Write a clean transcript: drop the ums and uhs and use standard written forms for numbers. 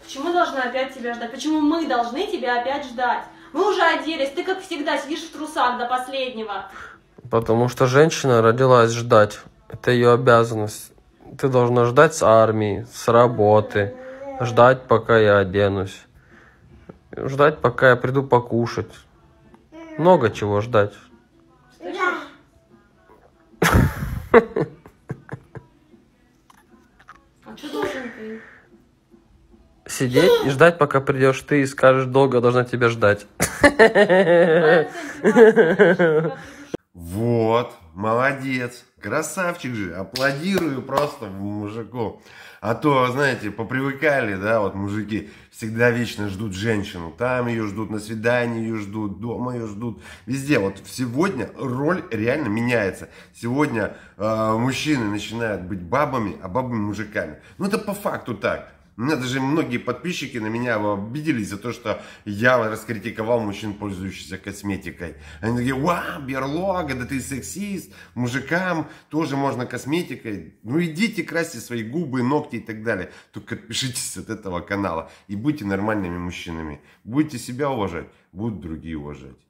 Почему должны опять тебя ждать? Почему мы должны тебя опять ждать? Мы уже оделись, ты как всегда сидишь в трусах до последнего. Потому что женщина родилась ждать. Это ее обязанность. Ты должна ждать с армии, с работы. Ждать, пока я оденусь. Ждать, пока я приду покушать. Много чего ждать. А что должен ты? Сидеть и ждать, пока придешь ты и скажешь, долго должна тебя ждать. Вот, молодец, красавчик же, аплодирую просто мужику. А то, знаете, попривыкали, да, вот мужики всегда вечно ждут женщину. Там ее ждут, на свидании ее ждут, дома ее ждут, везде. Вот сегодня роль реально меняется. Сегодня мужчины начинают быть бабами, а бабы мужиками. Ну это по факту так. У меня даже многие подписчики на меня обиделись за то, что я раскритиковал мужчин, пользующихся косметикой. Они такие: вау, берлога, да ты сексист, мужикам тоже можно косметикой. Ну идите, красьте свои губы, ногти и так далее. Только отпишитесь от этого канала и будьте нормальными мужчинами. Будете себя уважать, будут другие уважать.